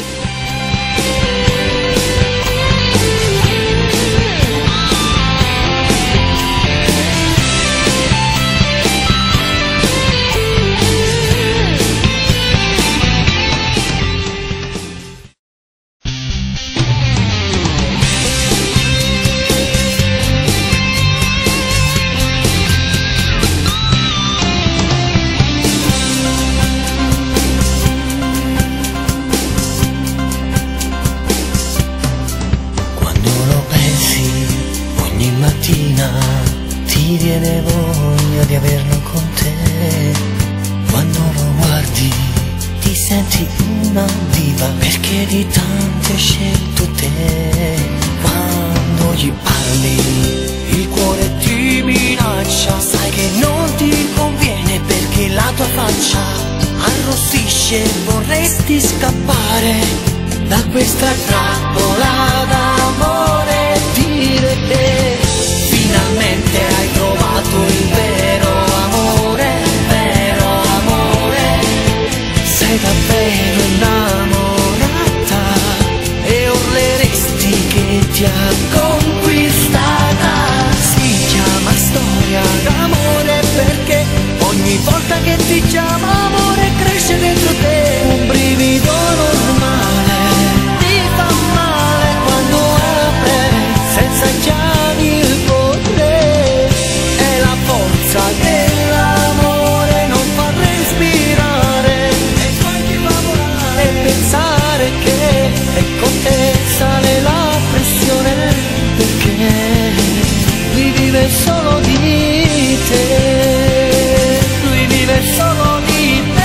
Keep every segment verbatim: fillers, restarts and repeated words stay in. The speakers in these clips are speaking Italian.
Ti viene voglia di averlo con te. Quando lo guardi ti senti una diva, perché di tanti hai scelto te. Quando gli parli il cuore ti minaccia, sai che non ti conviene perché la tua faccia arrossisce. Vorresti scappare da questa trappola d'amore, dire che finalmente hai trovato il vero amore, vero amore. Sei davvero innamorata e urleresti che ti ha conquistata. Si chiama storia d'amore perché ogni volta che ti chiama amore cresce dentro te un brivido normale. Ti fa male quando apre senza chiavi il potere. È la forza dell'amore, non fa respirare e poi ti fa volare. E pensare che è con te sale la pressione, perché lui vive solo di te, lui vive solo di te.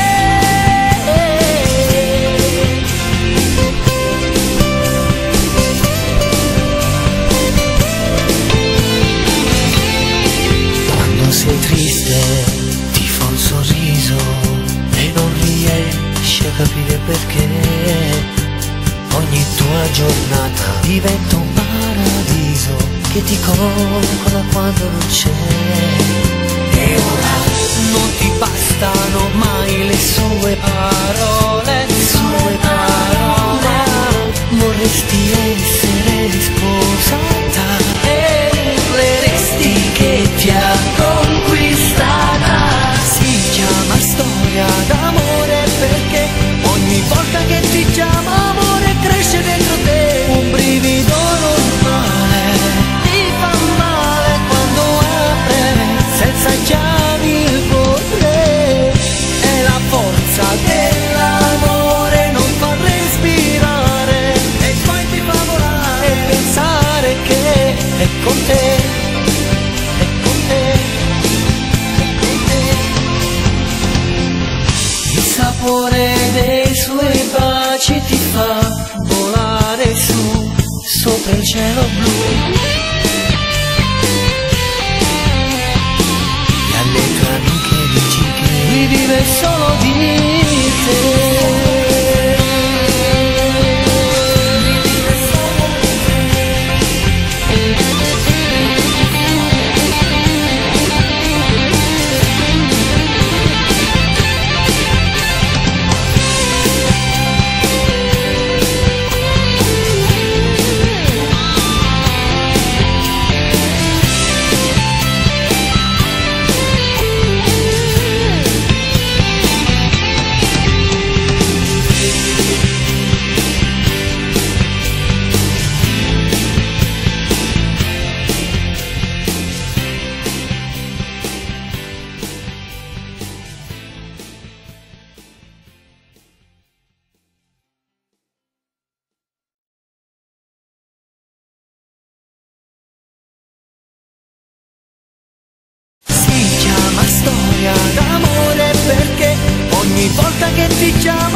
Quando sei triste ti fa un sorriso e non riesci a capire perché. Ogni tua giornata diventa un paradiso che ti coccola quando non c'è. E ora non ti bastano mai le sue parole, le sue parole. Vorresti essere sposata e urleresti che ti ha conquistata. Si chiama storia d'amore perché ogni volta che ti chiama amore cresce dentro te un brivido normale. Ti fa male quando apre senza chiavi il potere. È la forza dell'amore, non fa respirare e poi ti fa volare. E pensare che è con te, è con te, è con te. Il sapore dei suoi baci ti fa volare su, sopra il cielo blu. E alle tue amiche dici che lui vive solo di te. Storia d'amore perché ogni volta che ti chiamo